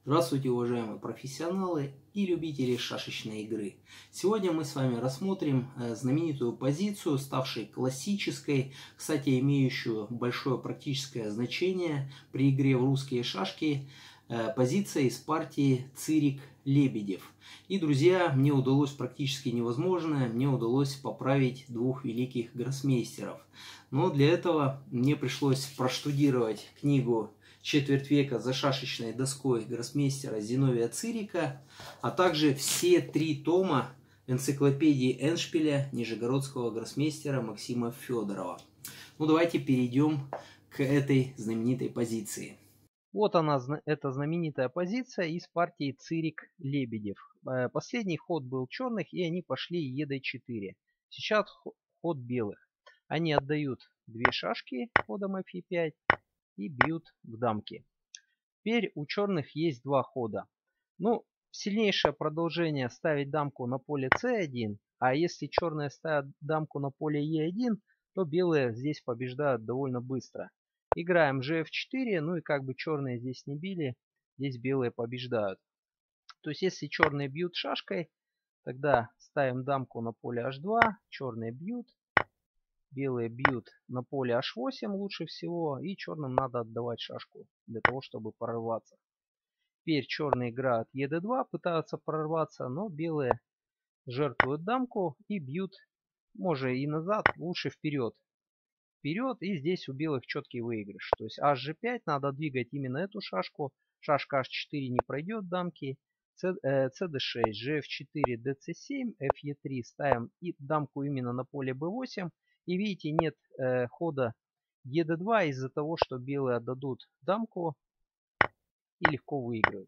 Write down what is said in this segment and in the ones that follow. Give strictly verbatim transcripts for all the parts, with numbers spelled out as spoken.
Здравствуйте, уважаемые профессионалы и любители шашечной игры. Сегодня мы с вами рассмотрим э, знаменитую позицию, ставшей классической, кстати, имеющую большое практическое значение при игре в русские шашки, э, позиция из партии Цирик-Лебедев. И, друзья, мне удалось практически невозможное, мне удалось поправить двух великих гроссмейстеров. Но для этого мне пришлось проштудировать книгу «Четверть века за шашечной доской» гроссмейстера Зиновия Цирика, а также все три тома энциклопедии Эндшпиля нижегородского гроссмейстера Максима Федорова. Ну, давайте перейдем к этой знаменитой позиции. Вот она, эта знаменитая позиция из партии Цирик-Лебедев. Последний ход был черных, и они пошли е дэ четыре. Сейчас ход белых. Они отдают две шашки ходом эф е пять и бьют в дамки. Теперь у черных есть два хода. Ну, сильнейшее продолжение ставить дамку на поле цэ один, а если черные ставят дамку на поле е один, то белые здесь побеждают довольно быстро. Играем же эф четыре, ну и как бы черные здесь не били, здесь белые побеждают. То есть если черные бьют шашкой, тогда ставим дамку на поле аш два, черные бьют, белые бьют на поле аш восемь лучше всего, и черным надо отдавать шашку для того, чтобы прорваться. Теперь черные играют е дэ два, пытаются прорваться, но белые жертвуют дамку и бьют, может и назад, лучше вперед. Вперед, и здесь у белых четкий выигрыш. То есть аш же пять надо двигать именно эту шашку. Шашка аш четыре не пройдет дамки. цэ дэ шесть, же эф четыре, дэ цэ семь, эф е три ставим и дамку именно на поле бэ восемь. И видите, нет э, хода е дэ два из-за того, что белые отдадут дамку и легко выиграют.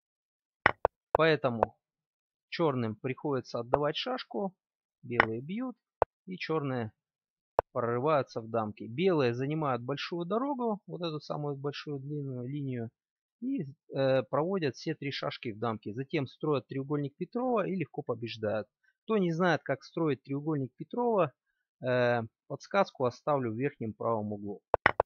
Поэтому черным приходится отдавать шашку, белые бьют, и черные прорываются в дамки. Белые занимают большую дорогу, вот эту самую большую длинную линию, и э, проводят все три шашки в дамки. Затем строят треугольник Петрова и легко побеждают. Кто не знает, как строить треугольник Петрова, э, подсказку оставлю в верхнем правом углу.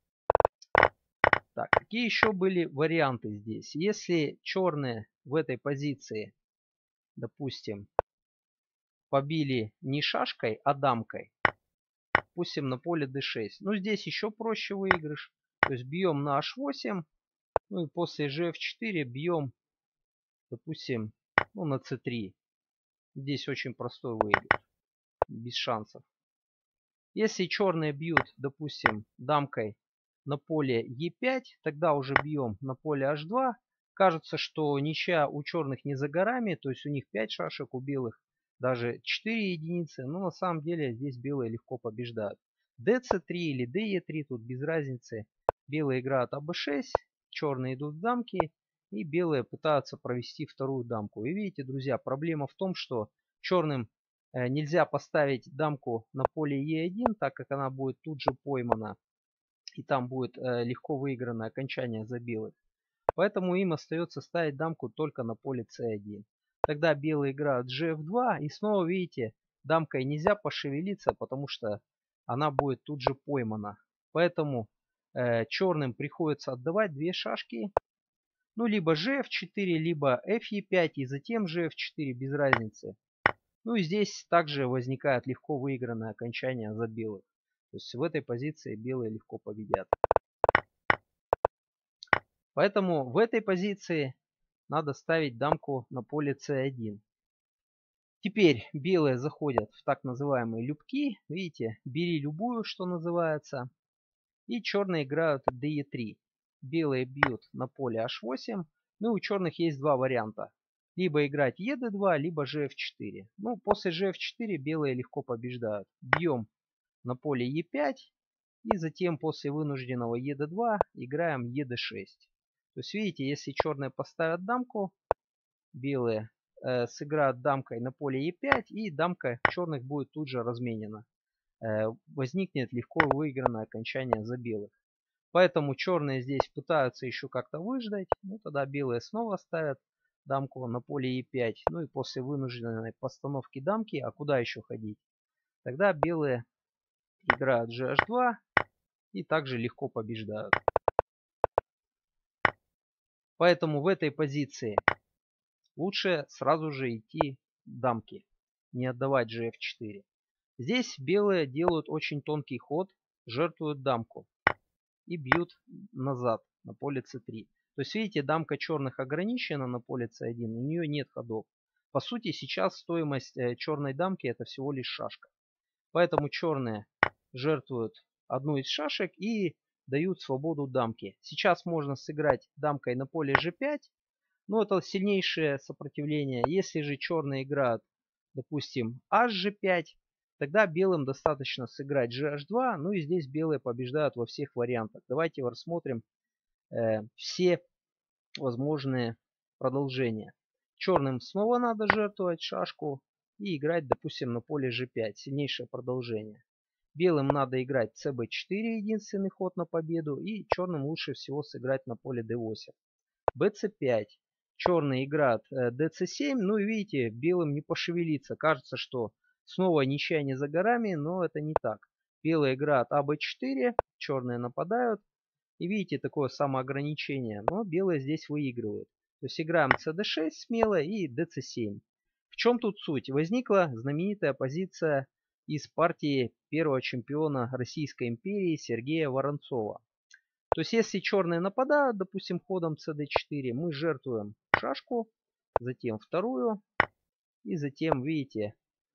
Так, какие еще были варианты здесь? Если черные в этой позиции, допустим, побили не шашкой, а дамкой, допустим, на поле дэ шесть. Ну, здесь еще проще выигрыш. То есть бьем на аш восемь, ну и после же эф четыре бьем, допустим, ну, на цэ три. Здесь очень простой выигрыш, без шансов. Если черные бьют, допустим, дамкой на поле е пять, тогда уже бьем на поле аш два. Кажется, что ничья у черных не за горами, то есть у них пять шашек, у белых даже четыре единицы, но на самом деле здесь белые легко побеждают. дэ цэ три или дэ е три, тут без разницы. Белые играют а бэ шесть, черные идут в дамки, и белые пытаются провести вторую дамку. И видите, друзья, проблема в том, что черным нельзя поставить дамку на поле е один, так как она будет тут же поймана, и там будет легко выиграно окончание за белых. Поэтому им остается ставить дамку только на поле цэ один. Тогда белые играют же эф два, и снова видите, дамкой нельзя пошевелиться, потому что она будет тут же поймана. Поэтому э, черным приходится отдавать две шашки. Ну, либо же эф четыре, либо эф е пять, и затем же эф четыре, без разницы. Ну и здесь также возникает легко выигранное окончание за белых. То есть в этой позиции белые легко победят. Поэтому в этой позиции надо ставить дамку на поле цэ один. Теперь белые заходят в так называемые любки. Видите, бери любую, что называется. И черные играют дэ е три. Белые бьют на поле аш восемь. Ну и у черных есть два варианта. Либо играть е дэ два, либо же эф четыре. Ну, после же эф четыре белые легко побеждают. Бьем на поле е пять. И затем после вынужденного е дэ два играем е дэ шесть. То есть, видите, если черные поставят дамку, белые э, сыграют дамкой на поле е пять, и дамка черных будет тут же разменена. Э, возникнет легко выигранное окончание за белых. Поэтому черные здесь пытаются еще как-то выждать. Ну, тогда белые снова ставят дамку на поле е пять. Ну и после вынужденной постановки дамки, а куда еще ходить? Тогда белые играют же аш два и также легко побеждают. Поэтому в этой позиции лучше сразу же идти дамки, не отдавать же эф четыре. Здесь белые делают очень тонкий ход, жертвуют дамку и бьют назад на поле цэ три. То есть, видите, дамка черных ограничена на поле цэ один, у нее нет ходов. По сути, сейчас стоимость черной дамки это всего лишь шашка. Поэтому черные жертвуют одну из шашек и дают свободу дамке. Сейчас можно сыграть дамкой на поле жэ пять, но это сильнейшее сопротивление. Если же черные играют, допустим, аш жэ пять, тогда белым достаточно сыграть жэ аш два, ну и здесь белые побеждают во всех вариантах. Давайте рассмотрим э, все возможные продолжения. Черным снова надо жертвовать шашку и играть, допустим, на поле жэ пять. Сильнейшее продолжение. Белым надо играть цэ бэ четыре, единственный ход на победу. И черным лучше всего сыграть на поле дэ восемь. бэ цэ пять. Черные играют дэ цэ семь. Ну и видите, белым не пошевелиться. Кажется, что снова ничья не за горами, но это не так. Белые играют а бэ четыре, черные нападают. И видите, такое самоограничение. Но белые здесь выигрывают. То есть играем цэ дэ шесть смело и дэ цэ семь. В чем тут суть? Возникла знаменитая позиция из партии первого чемпиона Российской империи Сергея Воронцова. То есть если черные нападают, допустим, ходом цэ дэ четыре, мы жертвуем шашку, затем вторую. И затем, видите,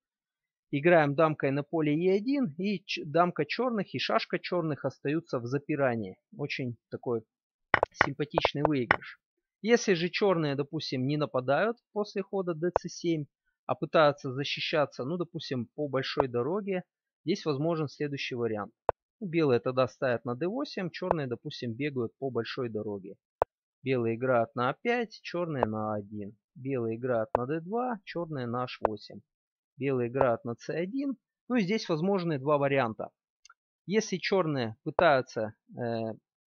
играем дамкой на поле е один, и дамка черных и шашка черных остаются в запирании. Очень такой симпатичный выигрыш. Если же черные, допустим, не нападают после хода дэ цэ семь, а пытаются защищаться, ну, допустим, по большой дороге, здесь возможен следующий вариант. Белые тогда ставят на дэ восемь, черные, допустим, бегают по большой дороге. Белые играют на а пять, черные на а один. Белые играют на дэ два, черные на аш восемь. Белые играют на цэ один. Ну и здесь возможны два варианта. Если черные пытаются э,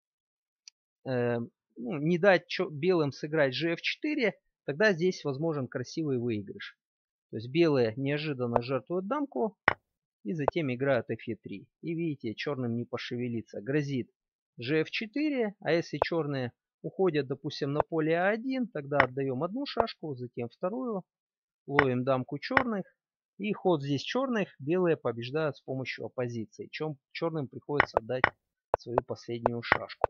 э, ну, не дать белым сыграть жэ эф четыре, тогда здесь возможен красивый выигрыш. То есть белые неожиданно жертвуют дамку и затем играют эф е три. И видите, черным не пошевелиться. Грозит жэ эф четыре, а если черные уходят, допустим, на поле а один, тогда отдаем одну шашку, затем вторую, ловим дамку черных. И ход здесь черных белые побеждают с помощью оппозиции. Чем черным приходится отдать свою последнюю шашку.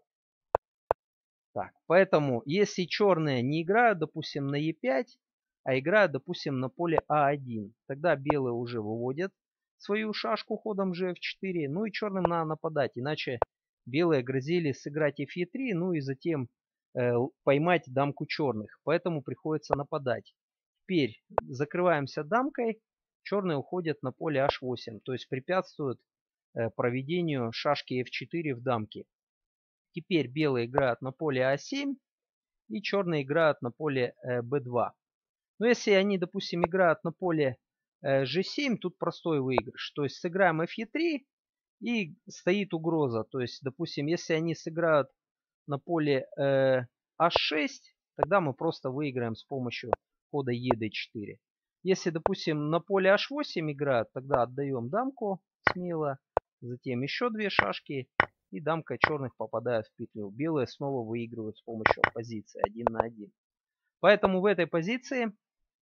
Так, поэтому если черные не играют, допустим, на е пять, а играют, допустим, на поле а один, тогда белые уже выводят свою шашку ходом жэ эф четыре, ну и черным надо нападать, иначе белые грозили сыграть эф е три, ну и затем э, поймать дамку черных, поэтому приходится нападать. Теперь закрываемся дамкой, черные уходят на поле аш восемь, то есть препятствуют э, проведению шашки эф четыре в дамке. Теперь белые играют на поле а семь и черные играют на поле бэ два. Но если они, допустим, играют на поле жэ семь, тут простой выигрыш. То есть сыграем эф е три и стоит угроза. То есть, допустим, если они сыграют на поле аш шесть, тогда мы просто выиграем с помощью хода е дэ четыре. Если, допустим, на поле аш восемь играют, тогда отдаем дамку смело, затем еще две шашки. И дамка черных попадает в петлю. Белые снова выигрывают с помощью оппозиции один на один. Поэтому в этой позиции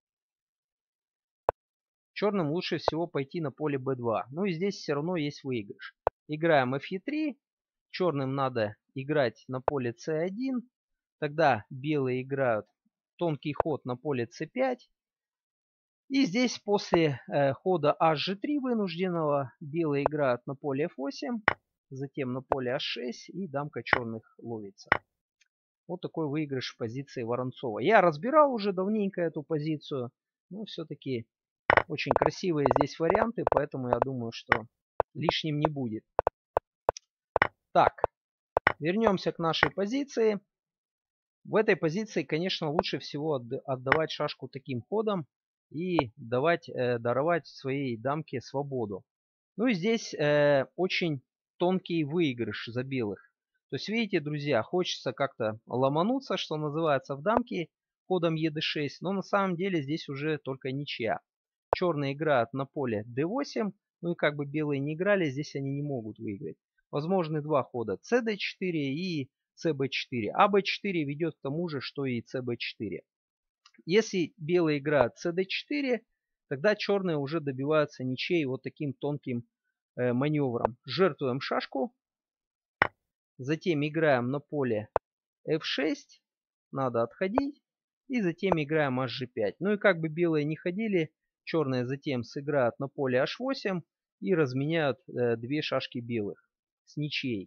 черным лучше всего пойти на поле бэ два. Ну и здесь все равно есть выигрыш. Играем эф е три. Черным надо играть на поле цэ один. Тогда белые играют тонкий ход на поле цэ пять. И здесь после э, хода аш жэ три вынужденного белые играют на поле эф восемь. Затем на поле аш шесть и дамка черных ловится. Вот такой выигрыш в позиции Воронцова. Я разбирал уже давненько эту позицию. Но все-таки очень красивые здесь варианты. Поэтому я думаю, что лишним не будет. Так, вернемся к нашей позиции. В этой позиции, конечно, лучше всего отдавать шашку таким ходом. И давать, э, даровать своей дамке свободу. Ну и здесь э, очень тонкий выигрыш за белых. То есть, видите, друзья, хочется как-то ломануться, что называется, в дамке ходом е дэ шесть. Но на самом деле здесь уже только ничья. Черные играют на поле дэ восемь. Ну и как бы белые не играли, здесь они не могут выиграть. Возможны два хода цэ дэ четыре и цэ бэ четыре. а бэ четыре ведет к тому же, что и цэ бэ четыре. Если белые играют цэ дэ четыре, тогда черные уже добиваются ничей вот таким тонким э, маневром. Жертвуем шашку. Затем играем на поле эф шесть. Надо отходить. И затем играем аш же пять. Ну и как бы белые не ходили, черные затем сыграют на поле аш восемь и разменяют э, две шашки белых с ничьей.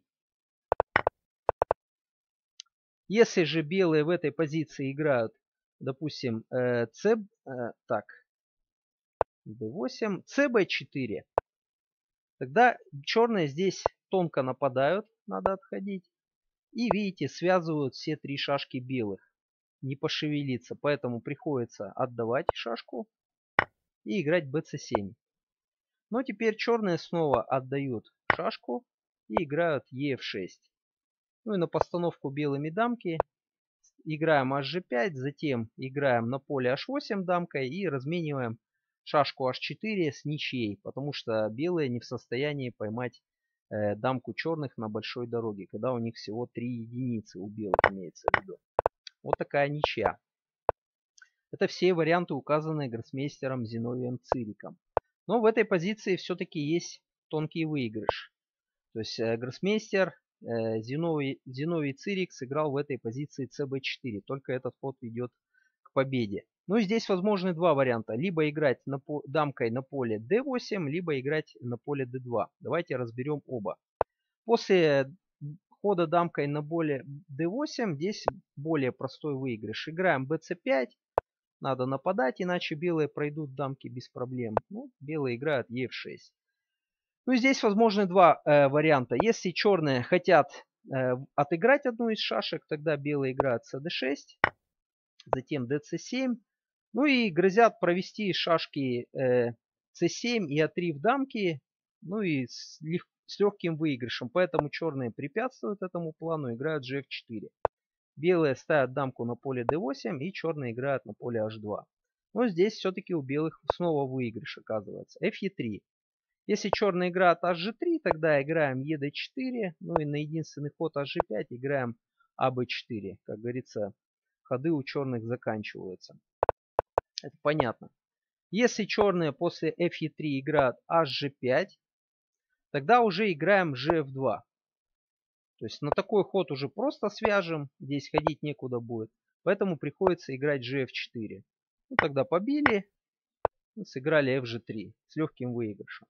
Если же белые в этой позиции играют, допустим, э, c, э, так, дэ восемь, цэ бэ четыре, тогда черные здесь тонко нападают, надо отходить. И видите, связывают все три шашки белых. Не пошевелиться, поэтому приходится отдавать шашку и играть бэ цэ семь. Но теперь черные снова отдают шашку и играют е эф шесть. Ну и на постановку белыми дамки играем аш же пять, затем играем на поле аш восемь дамкой и размениваем шашку аш четыре с ничьей, потому что белые не в состоянии поймать э, дамку черных на большой дороге, когда у них всего три единицы, у белых имеется в виду. Вот такая ничья. Это все варианты, указанные гроссмейстером Зиновием Цириком. Но в этой позиции все-таки есть тонкий выигрыш. То есть э, гроссмейстер э, Зиновий, Зиновий Цирик сыграл в этой позиции цэ бэ четыре. Только этот ход ведет к победе. Ну и здесь возможны два варианта. Либо играть на, дамкой на поле дэ восемь, либо играть на поле дэ два. Давайте разберем оба. После хода дамкой на поле дэ восемь здесь более простой выигрыш. Играем бэ цэ пять. Надо нападать, иначе белые пройдут дамки без проблем. Ну, белые играют е эф шесть. Ну, здесь возможны два э, варианта. Если черные хотят э, отыграть одну из шашек, тогда белые играют цэ дэ шесть, затем дэ цэ семь. Ну и грозят провести шашки э, цэ семь и а три в дамки, ну и с, лег, с легким выигрышем. Поэтому черные препятствуют этому плану, играют же эф четыре. Белые ставят дамку на поле дэ восемь и черные играют на поле аш два. Но здесь все-таки у белых снова выигрыш оказывается. эф е три. Если черные играют аш же три, тогда играем е дэ четыре. Ну и на единственный ход аш же пять играем а бэ четыре. Как говорится, ходы у черных заканчиваются. Это понятно. Если черные после эф е три играют аш же пять, тогда уже играем же эф два. То есть на такой ход уже просто свяжем. Здесь ходить некуда будет. Поэтому приходится играть же эф четыре. Ну, тогда побили. И сыграли эф же три с легким выигрышем.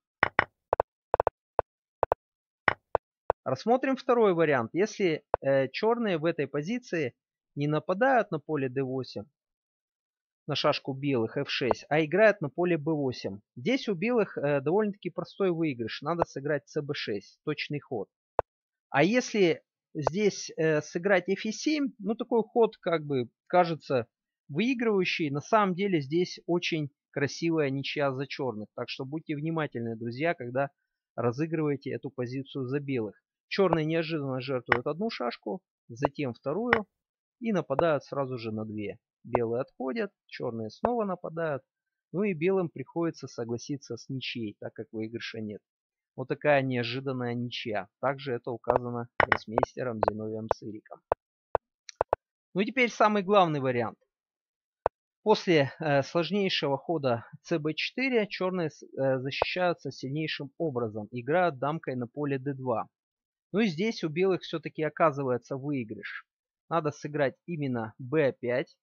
Рассмотрим второй вариант. Если э, черные в этой позиции не нападают на поле дэ восемь, на шашку белых эф шесть, а играют на поле бэ восемь. Здесь у белых э, довольно-таки простой выигрыш. Надо сыграть цэ бэ шесть. Точный ход. А если здесь э, сыграть эф е семь, ну такой ход как бы кажется выигрывающий. На самом деле здесь очень красивая ничья за черных. Так что будьте внимательны, друзья, когда разыгрываете эту позицию за белых. Черные неожиданно жертвуют одну шашку, затем вторую и нападают сразу же на две. Белые отходят, черные снова нападают. Ну и белым приходится согласиться с ничьей, так как выигрыша нет. Вот такая неожиданная ничья. Также это указано гроссмейстером Зиновием Цириком. Ну и теперь самый главный вариант. После э, сложнейшего хода цэ бэ четыре черные э, защищаются сильнейшим образом. Играют дамкой на поле дэ два. Ну и здесь у белых все-таки оказывается выигрыш. Надо сыграть именно бэ пять.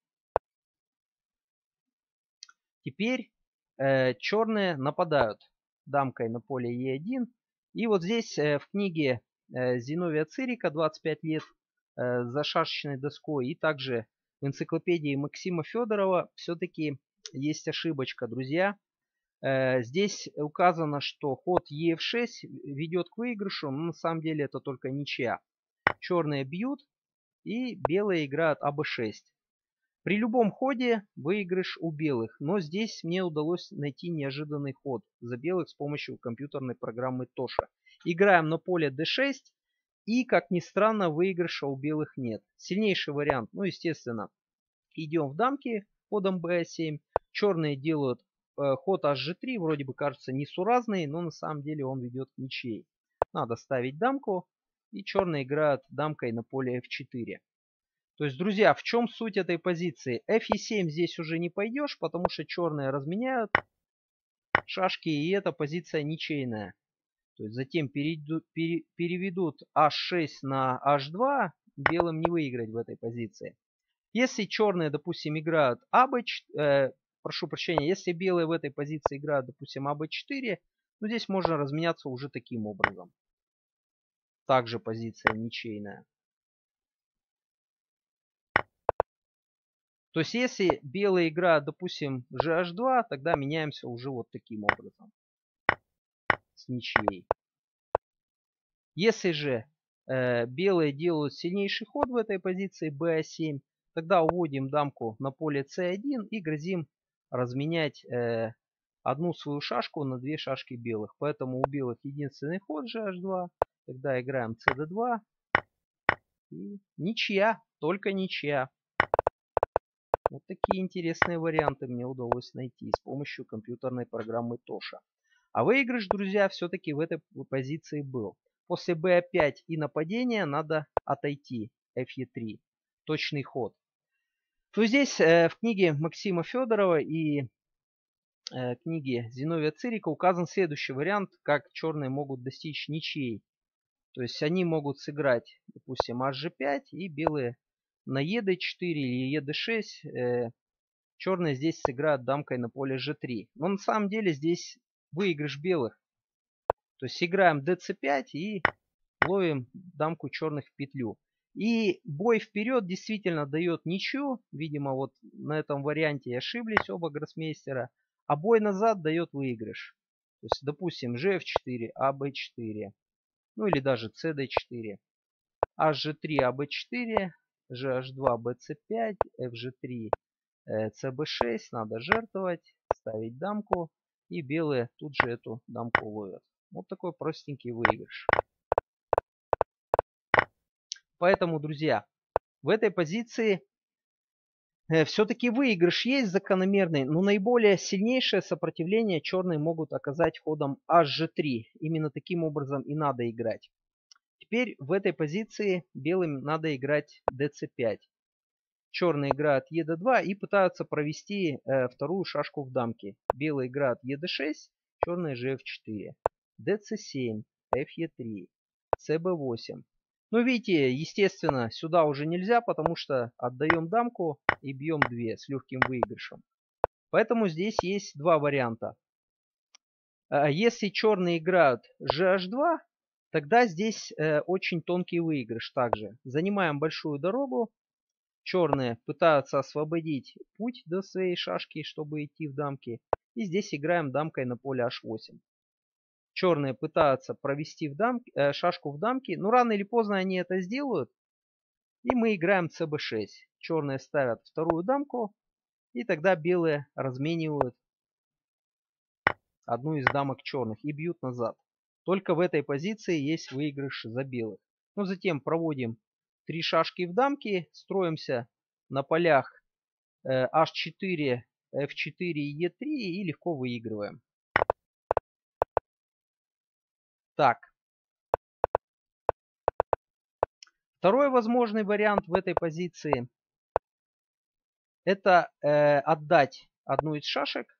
Теперь э, черные нападают дамкой на поле е один. И вот здесь э, в книге э, Зиновия Цирика «двадцать пять лет э, за шашечной доской» и также в энциклопедии Максима Федорова все-таки есть ошибочка, друзья. Э, здесь указано, что ход е эф шесть ведет к выигрышу, но на самом деле это только ничья. Черные бьют и белые играют а бэ шесть. При любом ходе выигрыш у белых, но здесь мне удалось найти неожиданный ход за белых с помощью компьютерной программы Тоша. Играем на поле дэ шесть и, как ни странно, выигрыша у белых нет. Сильнейший вариант, ну естественно, идем в дамки ходом бэ семь. Черные делают э, ход аш же три, вроде бы кажется несуразный, но на самом деле он ведет к ничьей. Надо ставить дамку И черные играют дамкой на поле эф четыре. То есть, друзья, в чем суть этой позиции? эф е семь здесь уже не пойдешь, потому что черные разменяют шашки, и эта позиция ничейная. То есть затем перейдут, пере, переведут аш шесть на аш два, белым не выиграть в этой позиции. Если черные, допустим, играют а бэ четыре, э, прошу прощения, если белые в этой позиции играют, допустим, а бэ четыре, ну здесь можно разменяться уже таким образом. Также позиция ничейная. То есть если белые играют, допустим, же аш два, тогда меняемся уже вот таким образом. С ничьей. Если же э, белые делают сильнейший ход в этой позиции бэ а семь, тогда уводим дамку на поле цэ один и грозим разменять э, одну свою шашку на две шашки белых. Поэтому у белых единственный ход же аш два. Тогда играем цэ дэ два. И ничья, только ничья. Вот такие интересные варианты мне удалось найти с помощью компьютерной программы тоша. А выигрыш, друзья, все-таки в этой позиции был. После бэ а пять и нападения надо отойти. эф е три. Точный ход. То здесь э, в книге Максима Федорова и э, книге Зиновия Цирика указан следующий вариант, как черные могут достичь ничьей. То есть они могут сыграть, допустим, аш же пять, и белые на е дэ четыре или е дэ шесть. Э, черные здесь сыграют дамкой на поле же три. Но на самом деле здесь выигрыш белых. То есть играем дэ цэ пять и ловим дамку черных в петлю. И бой вперед действительно дает ничью. Видимо, вот на этом варианте ошиблись оба гроссмейстера. А бой назад дает выигрыш. То есть, допустим, же эф четыре, а бэ четыре. Ну или даже цэ дэ четыре. аш же три, а бэ четыре. же аш два, бэ цэ пять. эф же три, цэ бэ шесть. Надо жертвовать. Ставить дамку. И белые тут же эту дамку ловят. Вот такой простенький выигрыш. Поэтому, друзья, в этой позиции э, все-таки выигрыш есть закономерный, но наиболее сильнейшее сопротивление черные могут оказать ходом аш же три. Именно таким образом и надо играть. Теперь в этой позиции белым надо играть дэ цэ пять. Черные играют е дэ два и пытаются провести э, вторую шашку в дамке. Белые играют е дэ шесть, черные же эф четыре. дэ цэ семь, эф е три, цэ бэ восемь. Ну, видите, естественно, сюда уже нельзя, потому что отдаем дамку и бьем две с легким выигрышем. Поэтому здесь есть два варианта. Если черные играют же аш два, тогда здесь э, очень тонкий выигрыш также. Занимаем большую дорогу. Черные пытаются освободить путь до своей шашки, чтобы идти в дамки. И здесь играем дамкой на поле аш восемь. Черные пытаются провести в дамке, э, шашку в дамке, но рано или поздно они это сделают. И мы играем цэ бэ шесть. Черные ставят вторую дамку, и тогда белые разменивают одну из дамок черных и бьют назад. Только в этой позиции есть выигрыш за белых. Но затем проводим три шашки в дамке, строимся на полях э, аш четыре, эф четыре и е три и легко выигрываем. Так. Второй возможный вариант в этой позиции — это э, отдать одну из шашек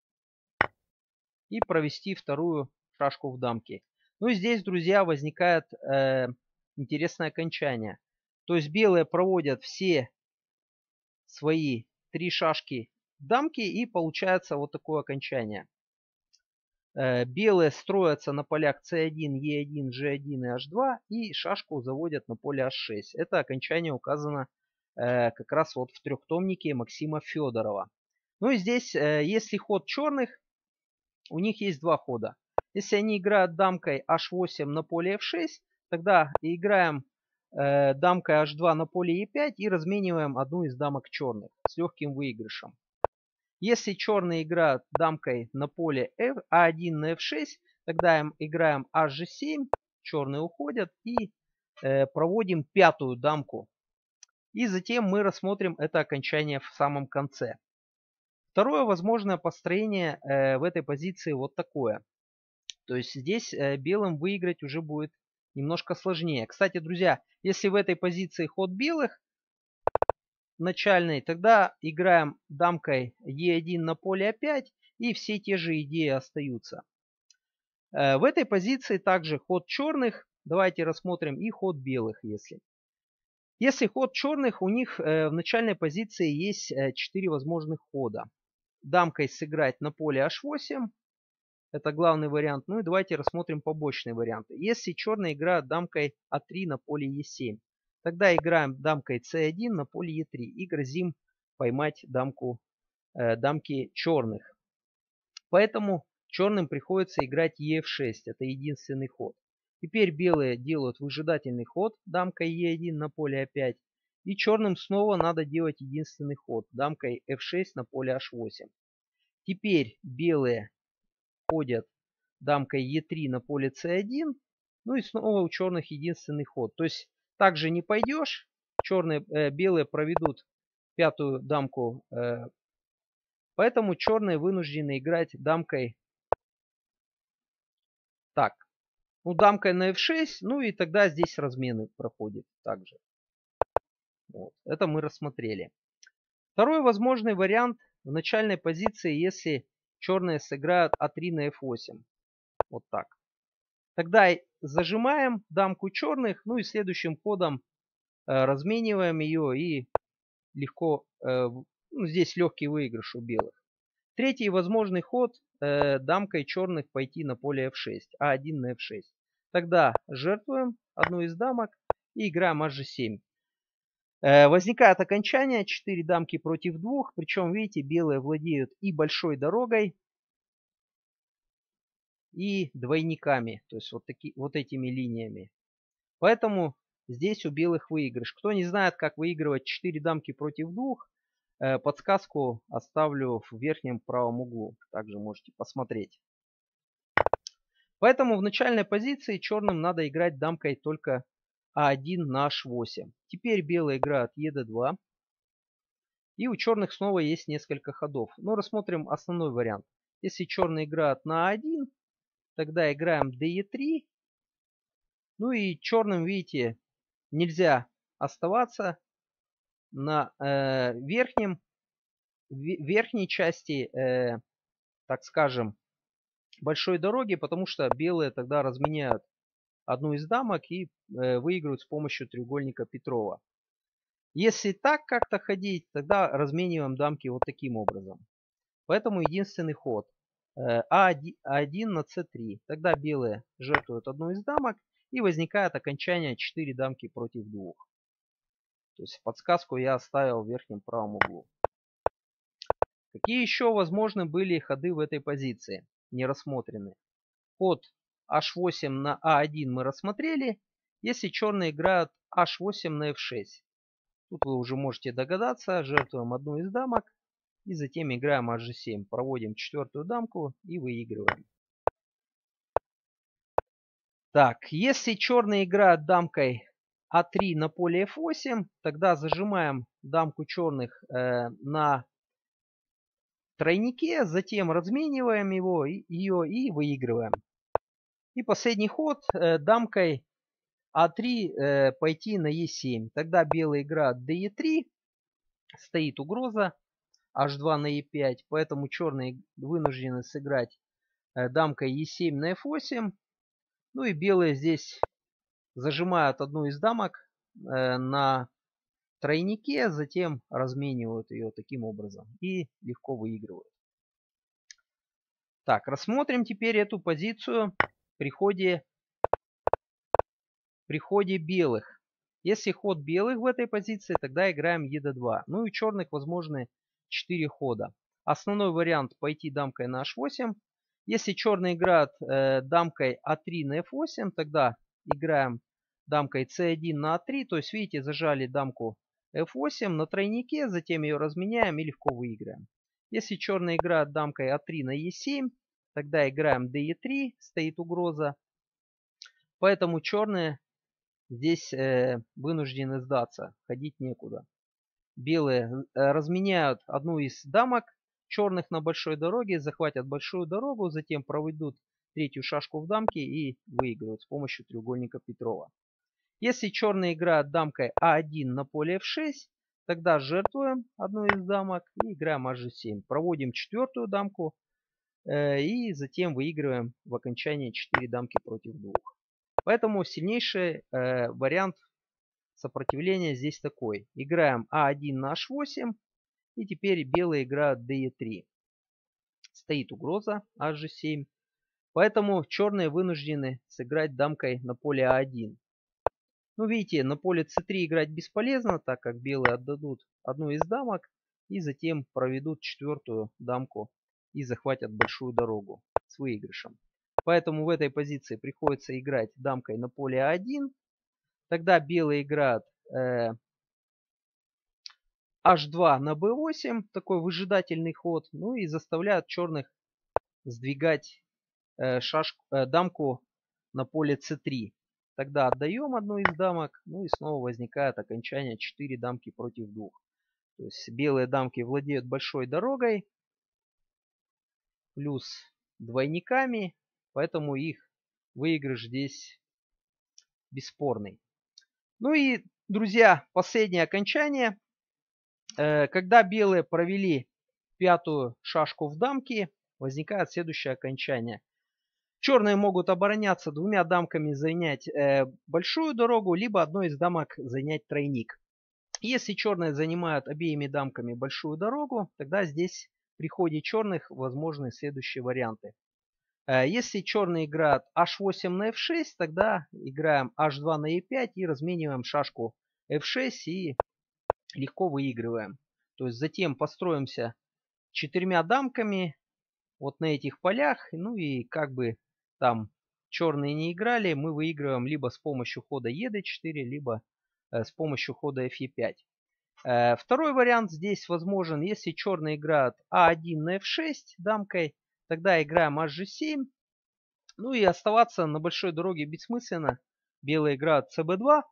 и провести вторую шашку в дамке. Ну и здесь, друзья, возникает э, интересное окончание. То есть белые проводят все свои три шашки в дамке, и получается вот такое окончание. Э, белые строятся на полях цэ один, е один, же один и аш два и шашку заводят на поле аш шесть. Это окончание указано э, как раз вот в трехтомнике Максима Федорова. Ну и здесь, э, если ход черных, у них есть два хода. Если они играют дамкой аш восемь на поле эф шесть, тогда играем э, дамкой аш два на поле е пять и размениваем одну из дамок черных с легким выигрышем. Если черные играют дамкой на поле а один на эф шесть, тогда им играем аш же семь, черные уходят и э, проводим пятую дамку. И затем мы рассмотрим это окончание в самом конце. Второе возможное построение э, в этой позиции вот такое. То есть здесь э, белым выиграть уже будет немножко сложнее. Кстати, друзья, если в этой позиции ход белых начальный, тогда играем дамкой е один на поле а пять, и все те же идеи остаются. В этой позиции также ход черных. Давайте рассмотрим и ход белых, если. Если ход черных, у них в начальной позиции есть четыре возможных хода. Дамкой сыграть на поле аш восемь. Это главный вариант. Ну и давайте рассмотрим побочные варианты. Если черные играют дамкой а три на поле е семь, тогда играем дамкой цэ один на поле е три и грозим поймать дамку, э, дамки черных. Поэтому черным приходится играть е эф шесть. Это единственный ход. Теперь белые делают выжидательный ход дамкой е один на поле а пять. И черным снова надо делать единственный ход дамкой эф шесть на поле аш восемь. Теперь белые ходят дамкой е три на поле цэ один. Ну и снова у черных единственный ход. То есть также не пойдешь. Черные, э, белые проведут пятую дамку. Э, поэтому черные вынуждены играть дамкой. Так. Ну, дамкой на эф шесть. Ну и тогда здесь размены проходят также. Вот. Это мы рассмотрели. Второй возможный вариант в начальной позиции, если черные сыграют а три на эф восемь. Вот так. Тогда зажимаем дамку черных, ну и следующим ходом э, размениваем ее и легко, э, ну, здесь легкий выигрыш у белых. Третий возможный ход э, дамкой черных пойти на поле эф шесть, а один на эф шесть. Тогда жертвуем одну из дамок и играем аш семь. Э, возникает окончание четыре дамки против двух, причем, видите, белые владеют и большой дорогой, и двойниками, то есть вот, таки, вот этими линиями. Поэтому здесь у белых выигрыш. Кто не знает, как выигрывать четыре дамки против двух, э, подсказку оставлю в верхнем правом углу. Также можете посмотреть. Поэтому в начальной позиции черным надо играть дамкой только а один на аш восемь. Теперь белые играют е дэ два. И у черных снова есть несколько ходов. Но рассмотрим основной вариант. Если черные играют на а один, тогда играем дэ е три. Ну и черным, видите, нельзя оставаться на э, верхнем, верхней части, э, так скажем, большой дороги, потому что белые тогда разменяют одну из дамок и э, выигрывают с помощью треугольника Петрова. Если так как-то ходить, тогда размениваем дамки вот таким образом. Поэтому единственный ход э, а один на цэ три. Тогда белые жертвуют одну из дамок и возникает окончание четыре дамки против двух. То есть подсказку я оставил в верхнем правом углу. Какие еще возможны были ходы в этой позиции? Не рассмотрены. Ход аш восемь на а один мы рассмотрели. Если черные играют аш восемь на эф шесть. Тут вы уже можете догадаться. Жертвуем одну из дамок. И затем играем аш семь. Проводим четвертую дамку и выигрываем. Так, если черные играют дамкой а три на поле эф восемь, тогда зажимаем дамку черных э, на тройнике, затем размениваем его, и, ее и выигрываем. И последний ход э, дамкой а три э, пойти на е семь. Тогда белые играют дэ е три, стоит угроза аш два на е пять, поэтому черные вынуждены сыграть э, дамкой е семь на эф восемь. Ну и белые здесь зажимают одну из дамок э, на тройнике, затем разменивают ее таким образом и легко выигрывают. Так, рассмотрим теперь эту позицию при ходе, при ходе белых. Если ход белых в этой позиции, тогда играем е дэ два. Ну и у черных возможны четыре хода. Основной вариант пойти дамкой на аш восемь. Если черные играют э, дамкой а три на эф восемь, тогда играем дамкой цэ один на а три. То есть, видите, зажали дамку эф восемь на тройнике, затем ее разменяем и легко выиграем. Если черные играют дамкой а три на е семь, тогда играем дэ е три, стоит угроза. Поэтому черные здесь э, вынуждены сдаться, ходить некуда. Белые э, разменяют одну из дамок черных на большой дороге, захватят большую дорогу, затем проведут третью шашку в дамке и выигрывают с помощью треугольника Петрова. Если черные играют дамкой а один на поле эф шесть, тогда жертвуем одну из дамок и играем аш же семь. Проводим четвертую дамку э, и затем выигрываем в окончании четыре дамки против двух. Поэтому сильнейший э, вариант сопротивления здесь такой. Играем а один на аш восемь и теперь белые играют дэ е три. Стоит угроза аш же семь. Поэтому черные вынуждены сыграть дамкой на поле а один. Ну, видите, на поле цэ три играть бесполезно, так как белые отдадут одну из дамок и затем проведут четвертую дамку и захватят большую дорогу с выигрышем. Поэтому в этой позиции приходится играть дамкой на поле а один. Тогда белые играют э, аш два на бэ восемь, такой выжидательный ход, ну и заставляют черных сдвигать э, шашку, э, дамку на поле цэ три. Тогда отдаем одну из дамок, ну и снова возникает окончание четыре дамки против двух. То есть белые дамки владеют большой дорогой, плюс двойниками, поэтому их выигрыш здесь бесспорный. Ну и, друзья, последнее окончание. Когда белые провели пятую шашку в дамке, возникает следующее окончание. Черные могут обороняться двумя дамками, занять э, большую дорогу, либо одной из дамок занять тройник. Если черные занимают обеими дамками большую дорогу, тогда здесь при ходе черных возможны следующие варианты. Э, если черные играют аш восемь на эф шесть, тогда играем аш два на е пять и размениваем шашку эф шесть и легко выигрываем. То есть затем построимся четырьмя дамками вот на этих полях, ну и как бы там черные не играли, мы выигрываем либо с помощью хода е дэ четыре, либо э, с помощью хода эф е пять. Э, второй вариант здесь возможен, если черные играют а один на эф шесть дамкой, тогда играем аш же семь. Ну и оставаться на большой дороге бессмысленно. Белые играют цэ бэ два,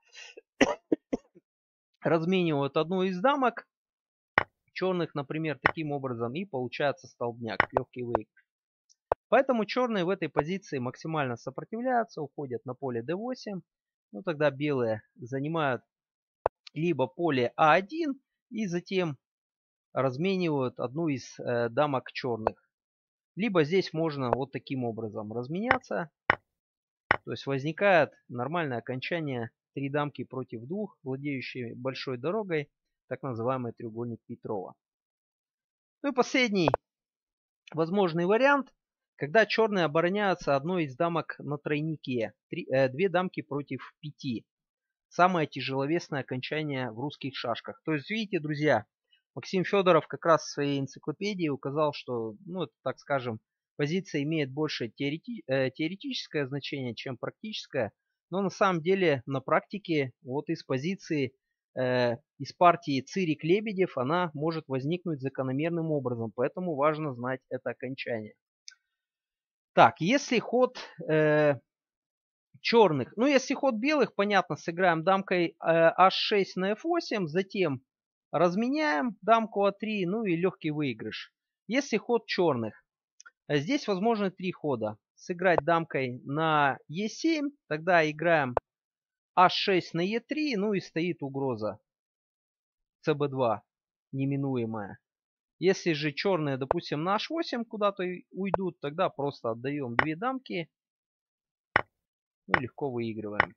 разменивают одну из дамок черных, например, таким образом, и получается столбняк, легкий выигрыш. Поэтому черные в этой позиции максимально сопротивляются, уходят на поле дэ восемь. Ну тогда белые занимают либо поле а один и затем разменивают одну из э, дамок черных. Либо здесь можно вот таким образом разменяться. То есть возникает нормальное окончание три дамки против двух, владеющие большой дорогой, так называемый треугольник Петрова. Ну и последний возможный вариант. Когда черные обороняются одной из дамок на тройнике. Три, э, две дамки против пяти. Самое тяжеловесное окончание в русских шашках. То есть, видите, друзья, Максим Федоров как раз в своей энциклопедии указал, что, ну, так скажем, позиция имеет больше теорети, э, теоретическое значение, чем практическое. Но на самом деле на практике вот из позиции, э, из партии Цирик-Лебедев она может возникнуть закономерным образом. Поэтому важно знать это окончание. Так, если ход э, черных, ну если ход белых, понятно, сыграем дамкой э, аш шесть на эф восемь, затем разменяем дамку а три, ну и легкий выигрыш. Если ход черных, здесь возможны три хода. Сыграть дамкой на е семь, тогда играем аш шесть на е три, ну и стоит угроза цэ бэ два, неминуемая. Если же черные, допустим, на аш восемь куда-то уйдут, тогда просто отдаем две дамки. Ну, легко выигрываем.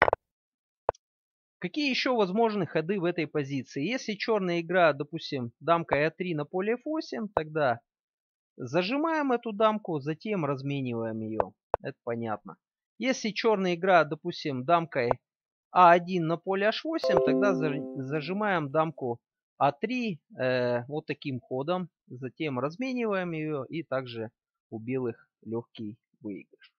Какие еще возможны ходы в этой позиции? Если черные играют, допустим, дамкой а три на поле эф восемь, тогда зажимаем эту дамку, затем размениваем ее. Это понятно. Если черные играют, допустим, дамкой а один на поле аш восемь, тогда зажимаем дамку а три э, вот таким ходом. Затем размениваем ее и также у белых легкий выигрыш.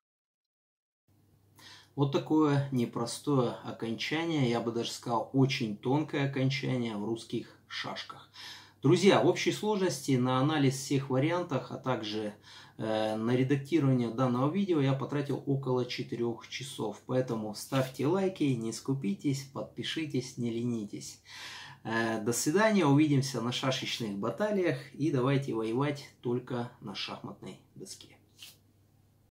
Вот такое непростое окончание, я бы даже сказал, очень тонкое окончание в русских шашках. Друзья, в общей сложности на анализ всех вариантов, а также э, на редактирование данного видео я потратил около четырёх часов. Поэтому ставьте лайки, не скупитесь, подпишитесь, не ленитесь. Э, до свидания, увидимся на шашечных баталиях и давайте воевать только на шахматной доске.